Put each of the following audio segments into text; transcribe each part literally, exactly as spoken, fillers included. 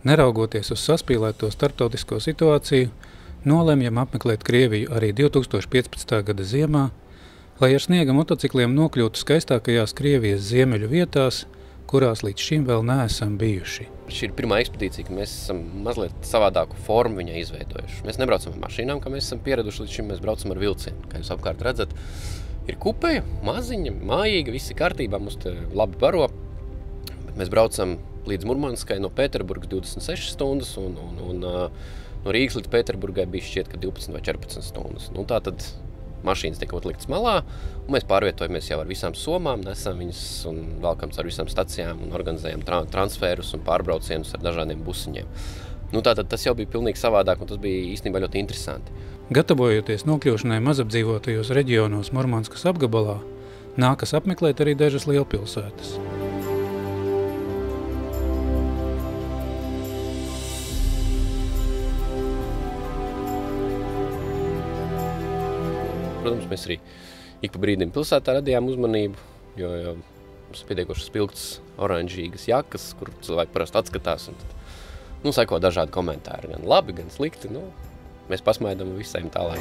Neraugoties uz saspīlēto starptautisko situāciju, nolemjam apmeklēt Krieviju arī divtūkstoš piecpadsmitā gada ziemā, lai ar sniega motocikliem nokļūtu skaistākajās Krievijas ziemeļu vietās, kurās līdz šim vēl neesam bijuši. Šī ir pirmā ekspedīcija, ka mēs esam mazliet savādāku formu viņai izveidojuši. Mēs nebraucam ar mašīnām, kā mēs esam pieraduši līdz šim, mēs braucam ar vilcienu. Kā jūs apkārt redzat, ir kupeja, maziņa, mājīga, visi kārtībā, mums te labi baro. Bet mēs braucam līdz Murmanskai no Pēterburgas divdesmit sešas stundas, un, un, un no Rīgas līdz Pēterburgai bija šķiet, ka divpadsmit vai četrpadsmit stundas. Nu, tā tad mašīnas tiek atliktas malā, un mēs pārvietojamies jau ar visām somām, nesam viņas un valkam ar visām stacijām un organizējam tra transferus un pārbraucienus ar dažādiem busiņiem. Nu, tātad tas jau bija pilnīgi savādāk, un tas bija īstenībā ļoti interesanti. Gatavojoties nokļūšanai mazapdzīvotajos reģionos Murmanskas apgabalā, nākas apmeklēt arī dažas lielpilsētas. Protams, mēs arī ik pa brīdim pilsētā radījām uzmanību, jo, jo mums pietiekoši spilgts oranžīgas jakas, kur cilvēki parasti atskatās, un tad, nu, seko dažādi komentāri, gan labi, gan slikti, nu, mēs pasmaidam visiem tālāk.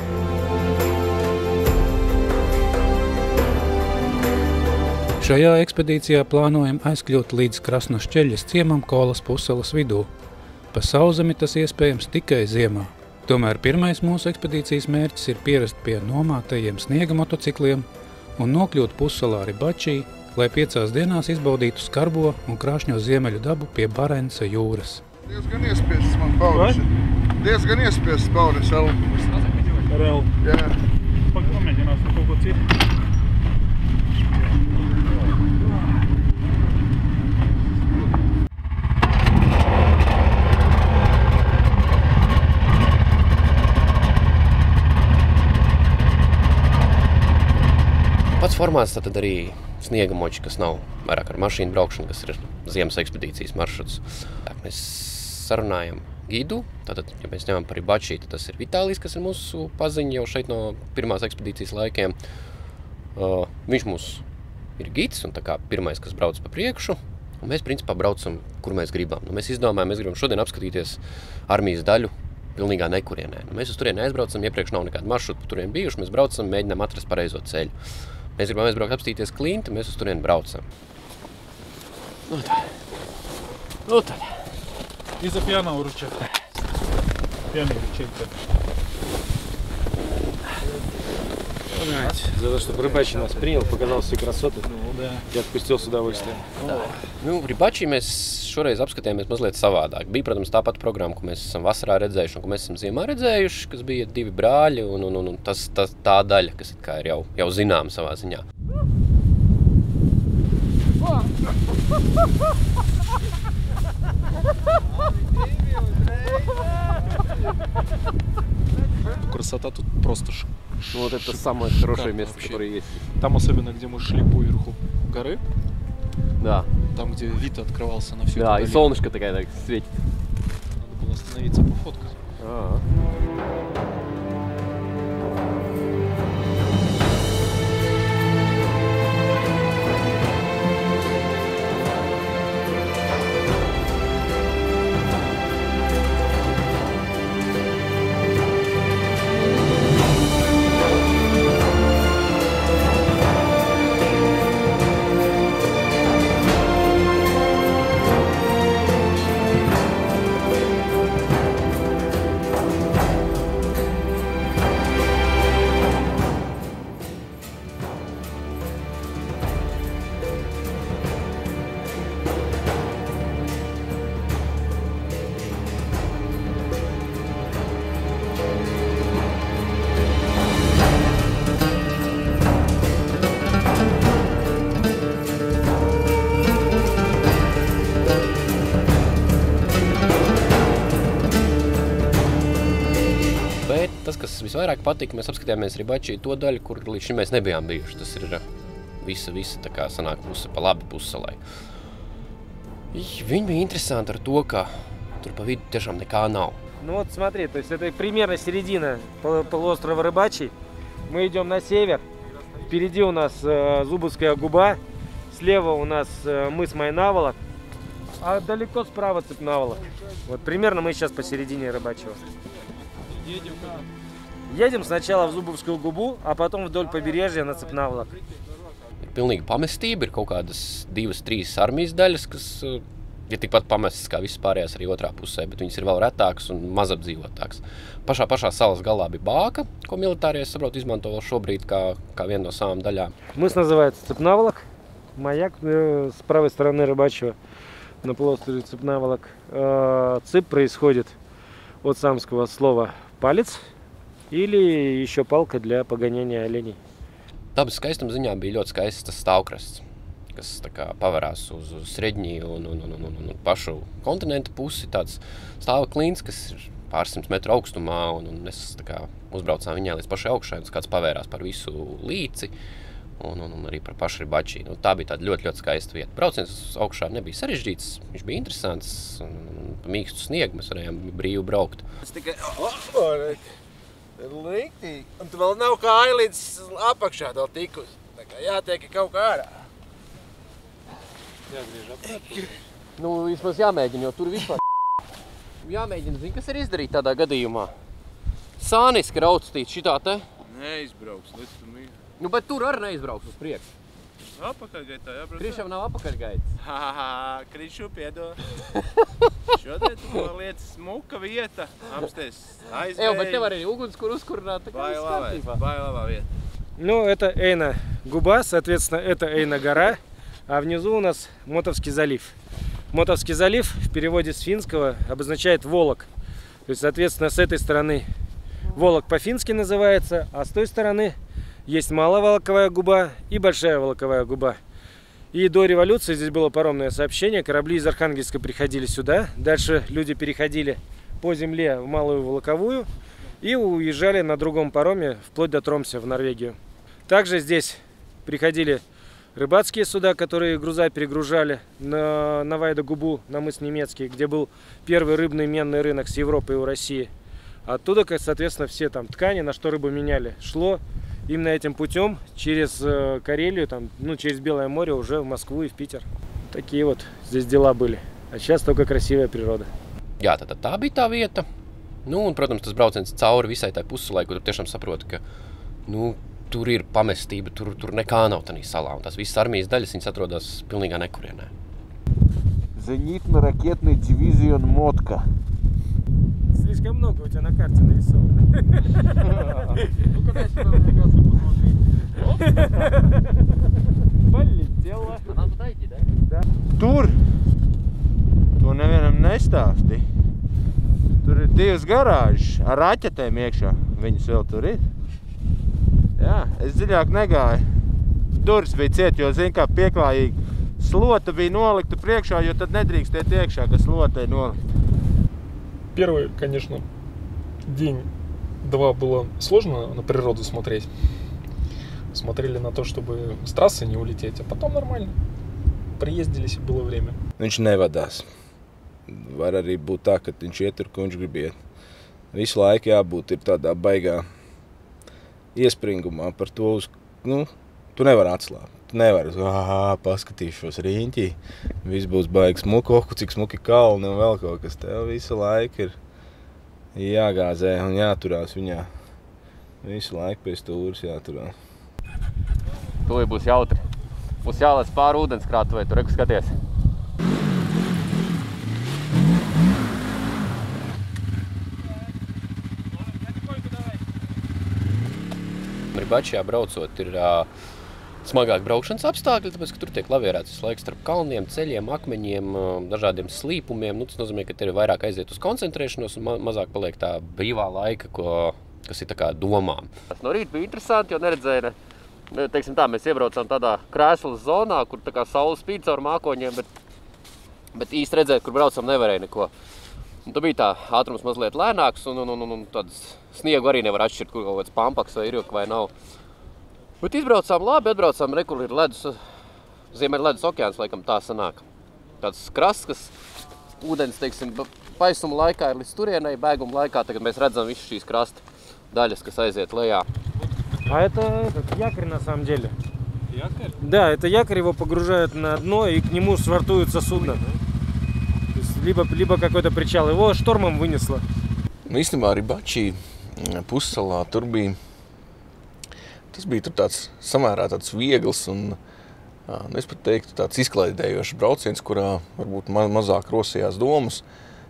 Šajā ekspedīcijā plānojam aizkļūt līdz Krasnošķeļas ciemam Kolas puselas vidū. Pa sauszemi tas iespējams tikai ziemā. Tomēr pirmais mūsu ekspedīcijas mērķis ir pierast pie nomātajiem sniega motocikliem un nokļūt pussalā Ribačī, lai piecās dienās izbaudītu skarbo un krāšņo ziemeļu dabu pie Barenca jūras. Diezgan iespiests man Bauris. Diezgan iespiests Bauris L. Ar L? Jā. Pamēģinās kaut ko citu. Pats formāts tātad arī sniega moči, kas nav vairāk ar mašīnu braukšanu, kas ir ziemas ekspedīcijas maršruts. Tā, mēs sarunājam gidu, tātad, ja mēs ņemam par Ribačī, tad tas ir Vitālijs, kas ir mūsu paziņa jau šeit no pirmās ekspedīcijas laikiem. Uh, viņš mums ir gids un tā kā pirmais, kas brauc pa priekšu, un mēs principā braucam, kur mēs gribam. Nu, mēs izdomājam, mēs gribam šodien apskatīties armijas daļu pilnīgā nekurienē. Nu, mēs uz turieni aizbraucam, iepriekš nav nekāda maršruta pa turien bijuši, mēs braucam, mēģinām atrast pareizo ceļu. Mēs gribam aizbraukt apstīties Klinti, mēs uz turieni braucam. Nu tā. Nu tā. И за пьяного ручек. Пьяный ручек. За то, что Ribačī нас принял, показал все красоты. Ну, да. И отпустил с удовольствием. Tā. Nu, Ribačī mēs šoreiz apskatījāmies mazliet savādāk. Bija, protams, tā pati programma, ko mēs esam vasarā redzējuši un ko mēs esam ziemā redzējuši, kas bija divi brāļi un, un, un, un tas, tas, tā daļa, kas it kā ir jau, jau zinām savā ziņā. Красота тут просто ш... Ну, вот это самое хорошее место, вообще. которое есть. Там особенно, где мы шли по верху горы, Да. там, где вид открывался на всю Да, эту и долину. солнышко такая так светит. Надо было остановиться пофоткать. А-а. Tas, kas visvairāk patika, mēs apskatījāmies Ribačī to daļu, kur līdz šim mēs nebijām bijuši. Tas ir visa, visa tā kā sanāk puse pa labi pussalai. Viņi bija interesanti ar to, ka tur pa vidu tiešām nekā nav. Ну вот смотри, то есть это примерно середина полуострова Ribačī. Мы идем на север. Впереди у нас э, Зубовская губа. Слева у нас э, мыс Майнаволок. а далеко справа Цепнаволок. Вот примерно мы сейчас посередине Рыбачьего. Едем куда? Едем сначала в Зубовскую губу, а потом вдоль побережья на Цепнаволок. Pilnīga pamestība, ir kaut kādas divas, trīs armijas daļas, kas ir tikpat pamestas kā visas pārējās arī otrā pusē, bet viņas ir vēl retākas un mazapdzīvotākas. Pašā pašā salas galā bija bāka, ko militārie, saprotu, izmanto vēl šobrīd kā, kā vienu no savām daļām. Мыс называется Цепнаволок, маяк э, с правой стороны Рыбачьего на полуострове Цепнаволок. Э, цып происходит от самского слова палец или еще палка для погоняния оленей. Dabas skaistuma ziņā bija ļoti skaists tas stāvkrasts, kas tā kā pavarās uz, uz Sredņiju un, un, un, un, un pašu kontinentu pusi. Tāds stāva klints, kas ir pārsimt metru augstumā, un, un mēs tā kā uzbraucām viņā līdz pašai augšai, un kāds pavērās par visu līci un, un, un arī par pašu Ribači. Nu, tā bija tāda ļoti, ļoti skaista vieta. Brauciens uz augšā nebija sarežģīts, viņš bija interesants, un, un pa mīkstu sniegu mēs varējām brīvi braukt. Es tikai... Liktīgi. Un tu vēl nav kāja līdz apakšā vēl tikus. Tā kā jātiek kaut kā ārā. Jāgriež apkārt. Nu, vismaz jāmēģina, jo tur vispār jāmēģina, zini, kas ir izdarīt tādā gadījumā. Sāniski raudstīt šitā te. Neizbrauks, līdz tu mīļi. Nu, bet tur arī neizbrauks uz priekšu. Apakaļgaitā jābrauc. Krišam nav apakaļgaitas. Ha, ha, ha, Krišu piedod. Šodien tu paliec smuka vieta, apsties aizvēji. Evo, bet tev arī ugunskura uzkurināt, tā kā viss kārtībā. Bailāvā vieta. Ну, это Эйна губа, соответственно, это Эйна гора, а внизу у нас Мотовский залив. Мотовский залив в переводе с финского обозначает волок. То есть, соответственно, с этой стороны волок по-фински называется, а с той стороны есть малая волоковая губа и большая волоковая губа. И до революции здесь было паромное сообщение, корабли из Архангельска приходили сюда, дальше люди переходили по земле в малую волоковую и уезжали на другом пароме вплоть до Тромсе в Норвегию. Также здесь приходили рыбацкие суда, которые груза перегружали на, на Вайда-губу, на мыс Немецкий, где был первый рыбный менный рынок с Европы и у России. Оттуда, соответственно, все там ткани, на что рыбу меняли, шло именно этим путем через Карелию, там, ну, через Белое море уже в Москву и в Питер. Такие вот здесь дела были. А сейчас только красивая природа. Jā, tad tā bija tā vieta. Nu, un, protams, tas brauciens cauri visai tai puselai, kur tu tiešām saproti, ka, nu, tur ir pamestība, tur, tur nekā nav tanī salā. Un tās visas armijas daļas, viņas atrodas pilnīgā nekurienē. Зенитно-ракетный дивизион Мотка. Слишком много у тебя на карте нарисовано. Ну, когда сюда набегался посмотреть. Полетела. Она туда иди, да? Да. Tur, to nevienam nestāsti. Tur ir divas garāžas ar raķetēm iekšā. Viņas vēl tur ir. Jā, es dziļāk negāju. Durvis bija ciet, jo zin kā pieklājīgi. Slota bija nolikta priekšā, jo tad nedrīkst iet iekšā, ka slota ir nolikta. Первый, конечно, день-два было сложно на природу смотреть. Смотрели на то, чтобы с трассы не улететь, а потом нормально. Приездились, и было время. Viņš nevadās. Var arī būt tā, ka viņš iet tur, ko viņš grib iet. Visu laiku jābūt ir tādā baigā iespringumā par to, uz, nu, tu nevar atslāpt. Tu nevari, ā, paskatīšos riņķī, viss būs baigi smuki, oh, cik smuki kalni un vēl kaut kas. Tev visu laiku ir jāgāzē un jāturās viņā. Visu laiku pēc stūras jāturās. Tūlī būs jautri. Būs jālēc pāri ūdenskrātuvei, tur reku skaties. Ribačijā braucot ir uh, smagāk braukšanas apstākļi, tāpēc, ka tur tiek lavierēts visu laiku starp kalniem, ceļiem, akmeņiem, dažādiem slīpumiem. Nu, tas nozīmē, ka te ir vairāk aiziet uz koncentrēšanos un ma mazāk paliek tā brīvā laika, ko, kas ir tā kā domām. Tas no rīta bija interesanti, jo neredzēja, ne, teiksim tā, mēs iebraucām tādā krēslas zonā, kur tā kā saule spīd caur mākoņiem, bet, bet īsti redzēt, kur braucam, nevarēja neko. Un tad bija tā ātrums mazliet lēnāks un, un, un, un tāds sniegu arī nevar atšķirt, kur kaut kāds pampaks vai irjok vai nav. Bet izbraucām labi, atbraucām, re, kur ir ledus, Ziemeļa ledus okeāns, laikam tā sanāk. Tāds krasts, kas ūdens, teiksim, paisuma laikā ir līdz turienai, bēguma laikā tagad mēs redzam visu šīs krasta daļas, kas aiziet lejā. А это этот, якорь на самом деле. Якорь? Да, это якорь, его погружают на дно и к нему швартуется судно. либо, либо какой-то причал. Его штормом вынесло. Nu, īstenībā arī Bačī pussalā tur bija, tas bija tur tāds samērā tāds viegls un, nu, es pat teiktu, tāds izklaidējošs brauciens, kurā varbūt ma mazāk rosījās domas,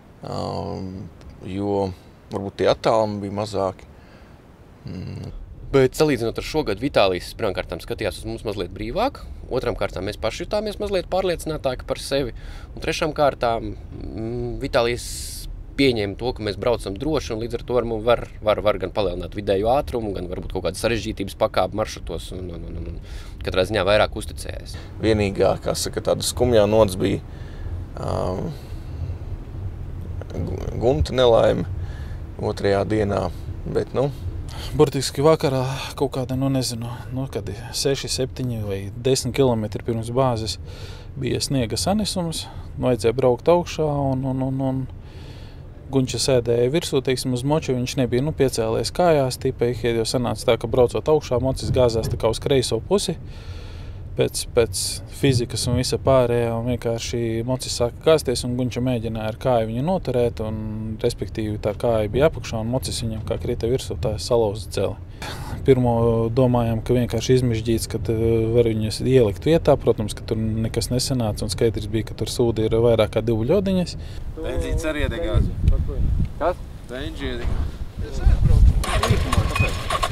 jo varbūt tie attālumi bija mazāki. Mm. Bet salīdzinot ar šogad, Vitālijs pirmām kārtām skatījās uz mums mazliet brīvāk, otrām kārtām mēs paši jutāmies mazliet pārliecinātāki par sevi, un trešām kārtām mm, Vitālijs pieņēma to, ka mēs braucam droši, un līdz ar to var, var, var gan palielināt vidēju ātrumu, gan varbūt kaut kādas sarežģītības pakāpju maršrutos, un, un, un, un katrā ziņā vairāk uzticējas. Vienīgā, kā saka, tāda skumjā nots bija um, gunta nelaime otrajā dienā, bet, nu, burtiski vakarā kaut kāda, nu nezinu, nu, kad seši, septiņi vai desmit kilometri pirms bāzes bija sniega sanisums, vajadzēja braukt augšā un, un, un, un Gunča sēdēja virsū, teiksim, uz moču, viņš nebija, nu, piecēlies kājās, tipai, jo sanāca tā, ka braucot augšā, mocis gāzās tā kā uz kreiso pusi, pēc, pēc fizikas un visa pārējā, un vienkārši mocis sāka kāsties, un Gunča mēģināja ar kāju viņu noturēt, un, respektīvi, tā kāja bija apakšā, un mocis viņam kā krita virsū, tā salauza celi. Pirmo domājām, ka vienkārši izmižģīts, kad var viņus ielikt vietā, protams, ka tur nekas nesanāca, un skaidrs bija, ka tur sūdi ir vairāk kā divu ļodiņas. Benzīns arī iedegās. Kas? Benži iedegās. Es arī braucu. Rīkumā, kāpēc?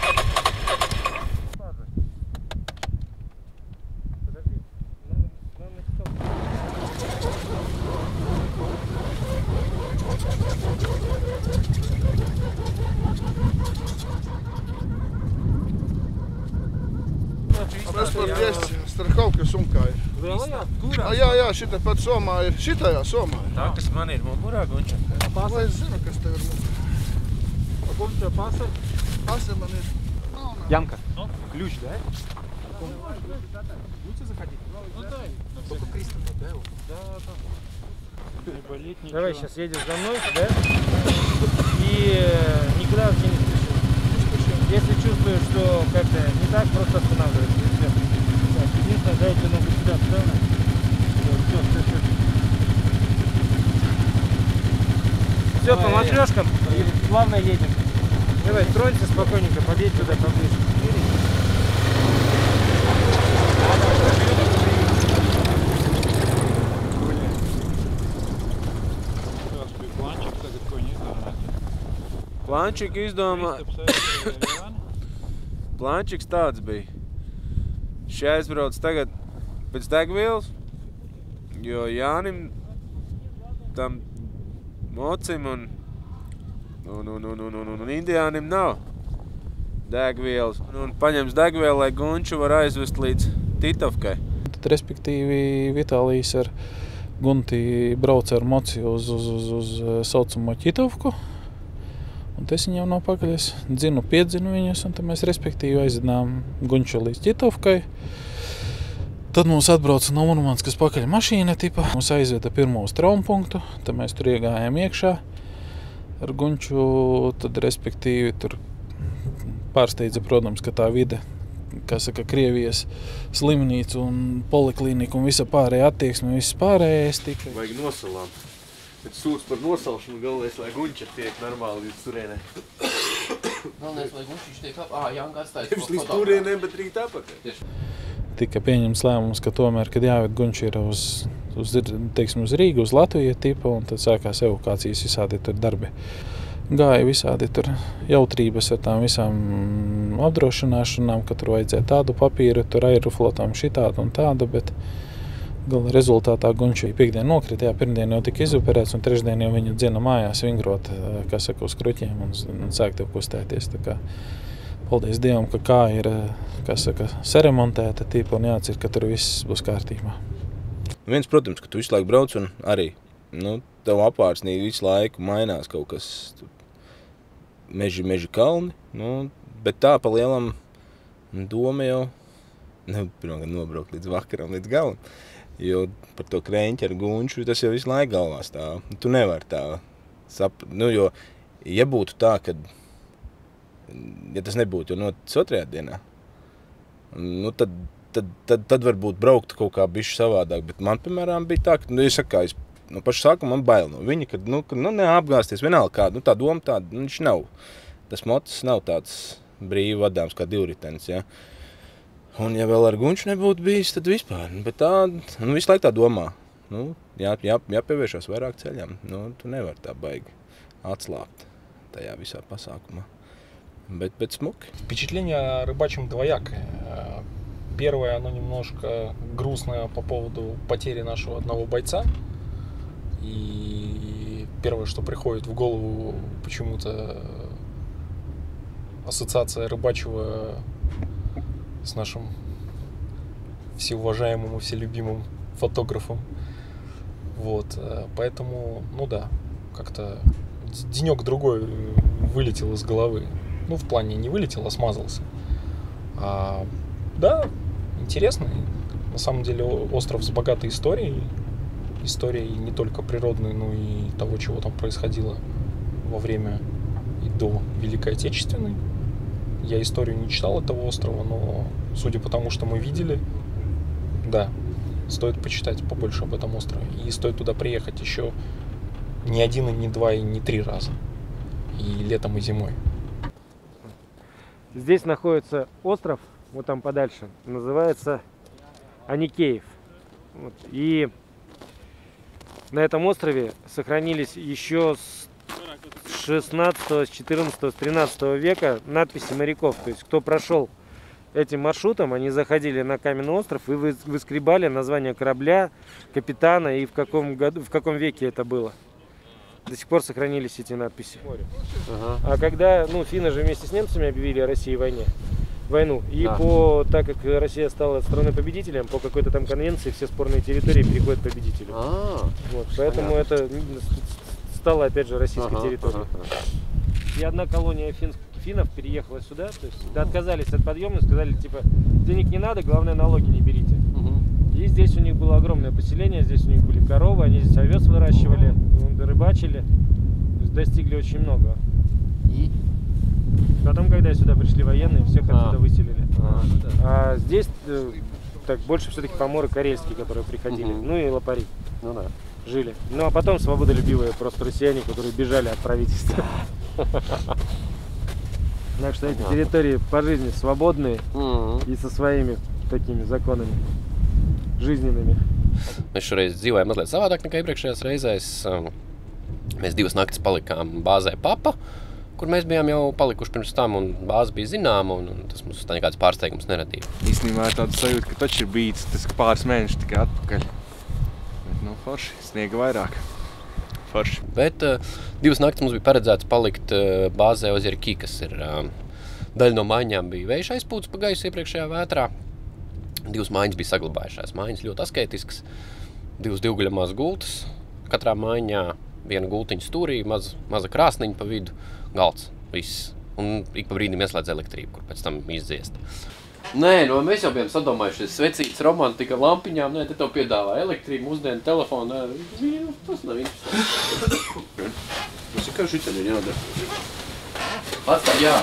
Es varu viest Starhauka sumkā ir. Lielajā? Kurā? Jā, jā, šita pat somā ir. Šitajā somā ir. Tā, kas man ir mugurā, Gunča. Lai es zinu, kas tev ir mugurā. A kur tev pasa? Pasa man ir. Янка. Ключ, да? Будете заходить? Ну дай. Только пристань отдал. Да, там. Давай сейчас едешь за мной, да? И никуда вообще не спеши. Если чувствуешь, что как-то не так, просто останавливайся. Единственное, дайте ногу сюда, правильно? Все, все, все. Все, по матрешкам и плавно едем. Давай, тронься спокойненько, подъедь туда поближе. Plančik izdomā... Plančiks tāds bija. Šī aizbrauc tagad pēc degvielas, jo Jānim, tam mocim un, un, un, un, un, un, un indiānim nav degvielas. Un, un paņems degvielu, lai Gunču var aizvest līdz Titovkai. Tad, respektīvi, Vitālijs ar Gunti brauca ar moci uz, uz, uz, uz saucamo Ķitovku. Un es viņam nav pakaļ, es dzinu, piedzinu viņus, un tad mēs respektīvi aizinām Gunču līdz Ķitovkai. Tad mums atbrauca no Murmanskas pakaļ mašīna tipa. Mums aizveda pirmo uz traumpunktu, tad mēs tur iegājām iekšā ar Gunču, tad respektīvi tur pārsteidza, protams, ka tā vide, kā saka, Krievijas slimnīca un poliklīnika un visa pārējā attieksme, viss pārējais tika. Vajag nosalām. Bet sūds par nosalšanu galvenais, lai Gunča tiek normāli līdz turienē. Galvenais, lai Gunčiņš tiek ap... Ā, Janka atstājas. Nevis līdz turienē, bet rīt apakaļ. Tika pieņemts lēmums, ka tomēr, kad jāved Gunči ir uz, uz, teiksim, uz Rīgu, uz Latviju tipa, un tad sākās evokācijas visādi tur darbi. Gāja visādi tur jautrības ar tām visām apdrošināšanām, ka tur vajadzēja tādu papīru, tur aeroflotām šitādu un tādu, bet gala rezultātā Gunču piekdien nokrita, jā, pirmdien jau tika izoperēts, un trešdien jau viņu dzina mājās vingrot, kā saka, uz kruķiem un, un sāk tev kustēties. Tā kā, paldies Dievam, ka kāja ir, kā saka, saremontēta tīpa un jāatcer, ka tur viss būs kārtībā. Viens, protams, ka tu visu laiku brauc un arī, nu, tev apvārsnī visu laiku mainās kaut kas meži, meži kalni, nu, bet tā pa lielam doma jau, ne, pirmā, nobraukt līdz vakaram, līdz galam. Jo par to kreņķi ar Gunču, tas jau visu laiku galvā stāv. Tu nevari tā sap... Nu, jo, ja būtu tā, kad... Ja tas nebūtu jau noticis otrajā dienā, nu, tad, tad, tad, tad varbūt braukt kaut kā bišķi savādāk. Bet man, piemēram, bija tā, ka, nu, es saku, kā es no paša sākuma man bail no viņa, kad, nu, kad, nu, neapgāsties, vienalga kāda, nu, tā doma tāda, nu, viņš nav, tas motos nav tāds brīvi vadāms kā divritenis, ja. Un ja vēl ar Gunču nebūtu bijis, tad vispār, nu, bet tā, nu, visu laiku tā domā, nu, jā, jā, jāpievēršās vairāk ceļam, nu, tu nevar tā baigi atslāpt tajā visā pasākumā, bet, bet smuki. Впечатление о рыбачьем двоякое. Первое, оно немножко грустное по поводу потери нашего одного бойца. И первое, что приходит в голову, почему-то ассоциация рыбачьего с нашим всеуважаемым и вселюбимым фотографом. Вот, поэтому, ну да, как-то денек-другой вылетел из головы. Ну, в плане не вылетел, а смазался. А, да, интересный. На самом деле остров с богатой историей. Историей не только природной, но и того, чего там происходило во время и до Великой Отечественной. Я историю не читал этого острова, но судя по тому, что мы видели, да, стоит почитать побольше об этом острове. И стоит туда приехать еще не один, и не два, и не три раза. И летом, и зимой. Здесь находится остров, вот там подальше, называется Аникеев. Вот. И на этом острове сохранились еще с шестнадцатого, с четырнадцатого, с тринадцатого века надписи моряков. То есть кто прошел этим маршрутом, они заходили на каменный остров и выскребали название корабля, капитана и в каком году, в каком веке это было. До сих пор сохранились эти надписи. Ага. А когда, ну, финны же вместе с немцами объявили о России войне, войну, и да. по, так как Россия стала страной-победителем, по какой-то там конвенции все спорные территории переходят победителю. А, вот, поэтому понятно. Это стало, опять же, российской ага, территорией. Ага. И одна колония фин, финнов переехала сюда, то есть отказались от подъема, сказали, типа, денег не надо, главное, налоги не берите. Угу. И здесь у них было огромное поселение, здесь у них были коровы, они здесь овес выращивали, рыбачили, то есть достигли очень много. И потом, когда сюда пришли военные, всех а. отсюда выселили. А, ну да. А здесь так больше все-таки поморы карельские, которые приходили, угу. ну и лопари. Ну да. Жили. Ну а потом свободолюбивые просто россияне, которые бежали от правительства. Так что эти территории по жизни свободные и со своими такими законами жизненными. Mēs šoreiz dzīvojam mazliet savādāk nekā iepriekšējās reizēs. Mēs divas naktis palikām bāzē Papa, kur mēs bijām jau palikuši pirms tam, un bāze bija zināma, un, un tas mums tā nekāds pārsteigums neradīja. Īstenībā ir tāda sajūta, ka taču ir bijis tas pāris mēnešus tikai atpakaļ. Bet, nu, forši, sniega vairāk. Forši. Bet uh, divas naktis mums bija paredzēts palikt uh, bāzē uz Jerki, kas ir uh, daļa no maiņām bija vējš aizpūts pa gaisu iepriekšējā vētrā. Divas mājiņas bija saglabājušās. Mājiņas ļoti asketiskas, divas divguļamās gultas. Katrā mājiņā viena gultiņa stūrī, maza, maza krāsniņa pa vidu, galds, viss. Un ik pa brīdim ieslēdz elektrību, kur pēc tam izdziest. Nē, no mēs jau bijām sadomājušies svecītas romantika lampiņām, nē, te tev piedāvā elektrību, mūsdienu telefonu, nē, tas nav interesanti. Tas ir kā šitien ir jādara. Atstāj, jā.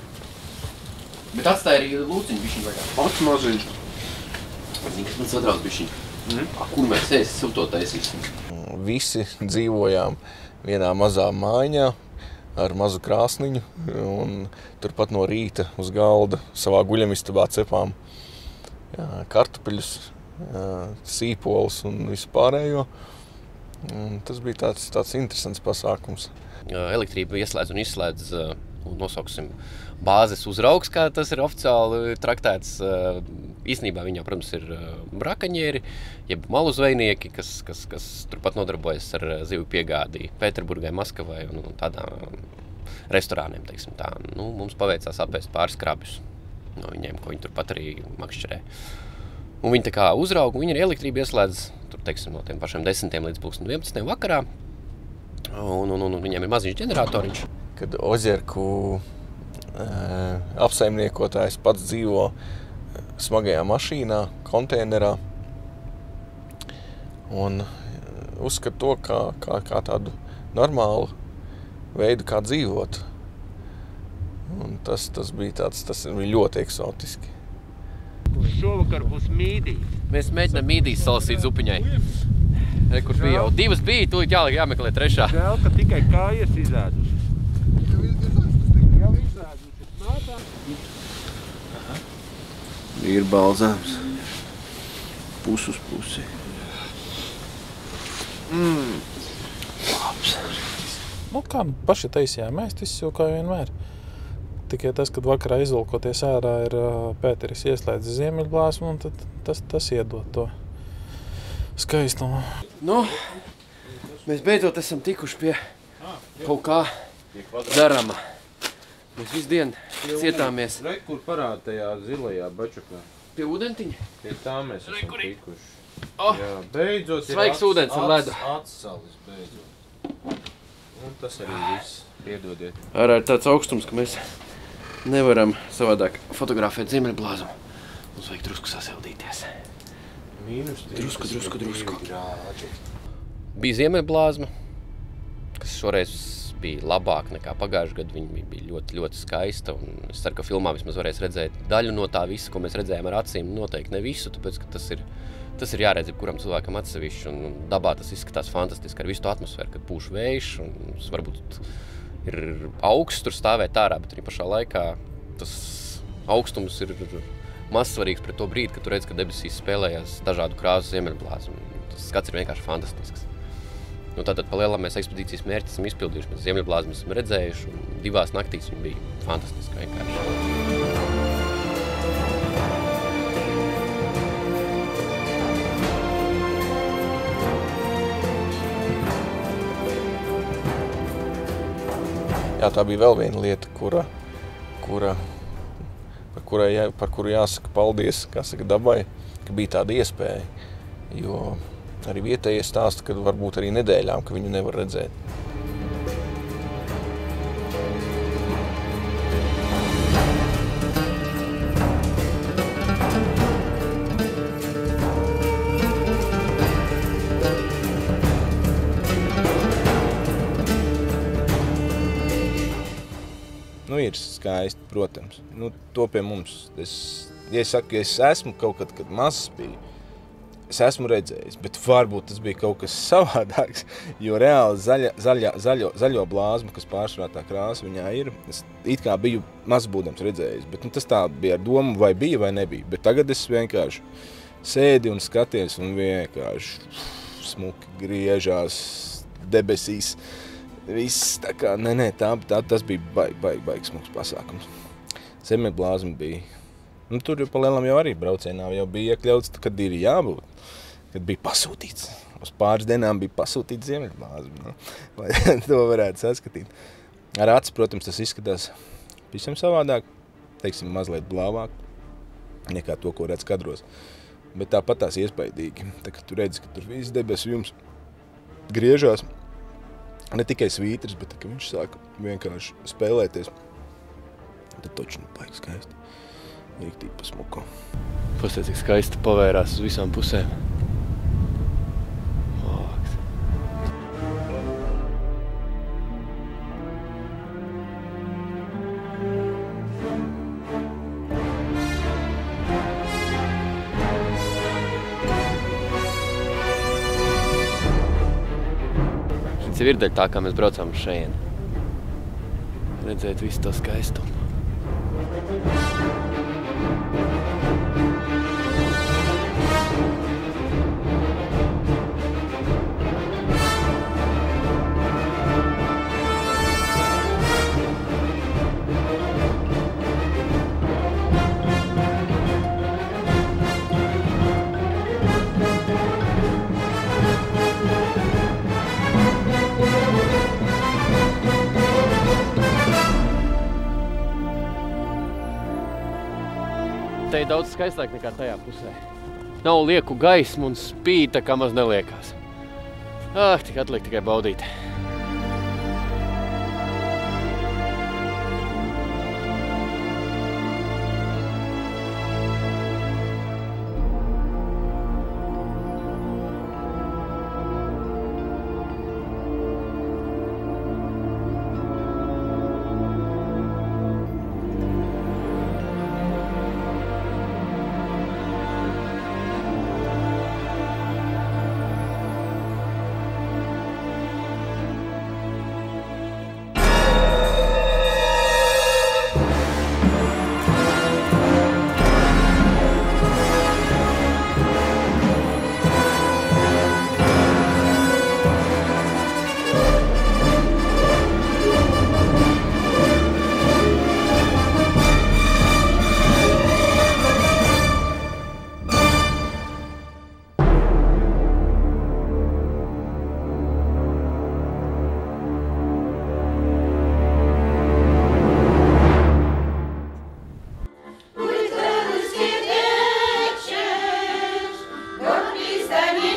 Bet atstāj arī lūciņu bišķiņu vajag. Ats maziņš. Zini, kas man satrauc bišķiņu. Mm. A, kur mēs ēs, silto taisīsim? Visi dzīvojām vienā mazā mājiņā ar mazu krāsniņu, un turpat no rīta uz galda savā guļamistabā cepām jā, kartupeļus, jā, sīpols un visu pārējo. Un tas bija tāds, tāds interesants pasākums. Elektrība ieslēdz un izslēdz, nosauksim, bāzes uzraugs, kā tas ir oficiāli traktēts. Īstenībā viņā, protams, ir brakaņieri, jeb malu zvejnieki, kas, kas, kas turpat nodarbojas ar zivju piegādi Pēterburgai, Maskavai un, un tādām restorāniem, teiksim tā. Nu, mums paveicās apēst pāris krabjus no viņiem, ko viņi turpat arī makšķerē. Un viņi tā kā uzrauga, viņi arī elektrību ieslēdz, tur, teiksim, no tiem pašiem desmitiem līdz pulksten vienpadsmitiem vakarā. Un, un, un viņiem ir maziņš ģeneratoriņš. Kad Ozerku e, apsaimniekotājs pats dzīvo smagajā mašīnā, konteinerā un uzskat to kā, kā, kā tādu normālu veidu, kā dzīvot. Un tas, tas bija tāds, tas bija ļoti eksotiski. Šovakar būs mīdīs. Mēs mēģinām mīdīs salasīt zupiņai. Re, kur bija jau divas bija, tūlīt jāliek jāmeklē trešā. Žēl, ka tikai kājas izēduši. Jau izēduši. Nātā. Ir balzāms. Pus uz pusi. Mm. Labs. Nu, kā paši taisījām, mēs tas jau kā vienmēr. Tikai tas, kad vakarā izvilkoties ārā ir Pēteris ieslēdz ziemeļblāzmu, un tad tas, tas iedod to skaistumu. Nu, mēs beidzot esam tikuši pie kaut kā darama. Mēs visu dienu cietāmies. Re, kur parāda tajā zilajā bačukā? Pie ūdentiņa? Pie tā mēs esam tikuši. Oh, Jā, beidzot ir svaigs ūdens ar ledu. Atsalis beidzot. Un tas arī viss. Piedodiet. Ārā ir tāds augstums, ka mēs nevaram savādāk fotografēt ziemeļblāzumu. Mums vajag drusku sasildīties. Mīnus drusku, drusku, drusku. Bija ziemeļblāzma, kas šoreiz bija labāk nekā pagājušajā gadu. Viņa bija ļoti, ļoti skaista. Un es ceru, ka filmā vismaz varēs redzēt daļu no tā visa, ko mēs redzējām ar acīm. Noteikti ne visu, tāpēc, ka tas ir, tas ir jāredz jebkuram cilvēkam atsevišķi. Un dabā tas izskatās fantastiski ar visu to atmosfēru, kad pūš vējš. Un varbūt ir augsts tur stāvēt ārā, bet arī pašā laikā tas augstums ir mazsvarīgs pret to brīdi, kad tu redz, ka debesīs spēlējās dažādu krāsu ziemeļblāzmu. Tas skats ir vienkārši fantastisks. Nu, tātad pa lielam mēs ekspedīcijas mērķi esam izpildījuši. Mēs ziemeļblāzmu esam redzējuši, un divās naktīs viņi bija fantastiski vienkārši. Jā, tā bija vēl viena lieta, kura, kura, par, kurai, jā, par kuru jāsaka paldies, kā saka, dabai, ka bija tāda iespēja. Jo arī vietējie stāsta, ka varbūt arī nedēļām, ka viņu nevar redzēt. Nu, ir skaisti, protams. Nu, to pie mums. Es, ja es saku, ja es esmu kaut kad, kad mazs biju, es esmu redzējis, bet varbūt tas bija kaut kas savādāks, jo reāli zaļa, zaļa, zaļo, zaļo blāzmu, kas pārsvarā tā krāsa viņā ir, es it kā biju mazbūdams redzējis, bet nu, tas tā bija ar domu, vai bija vai nebija. Bet tagad es vienkārši sēdi un skaties un vienkārši smuki griežās debesīs. Viss tā kā, nē, nē, tā, tā, tas bija baigi, baigi, baigi smuks pasākums. Ziemeļblāzma bija, nu tur jau pa lielam jau arī braucienā jau bija iekļauts, kad ir jābūt, kad bija pasūtīts. Uz pāris dienām bija pasūtīts ziemeļblāzma, nu, lai to varētu saskatīt. Ar aci, protams, tas izskatās visam savādāk, teiksim, mazliet blāvāk, nekā to, ko redz kadros. Bet tāpat tās iespaidīgi, tā kā tu redzi, ka tur viss debesu jums griežās. Ne tikai svītras, bet ka viņš sāk vienkārši spēlēties. Tad toči nu baigi skaisti. Riktīgi pa smuko. Pastāv, cik skaisti pavērās uz visām pusēm. Māks. Šis ir daļa tā, kā mēs braucām uz šejieni. Redzēt visu to skaistumu. Te ir daudz skaistāk nekā tajā pusē. Nav lieku gaismu un spīd, tā kā maz neliekās. Ah, tik atliek tikai baudīt. Sen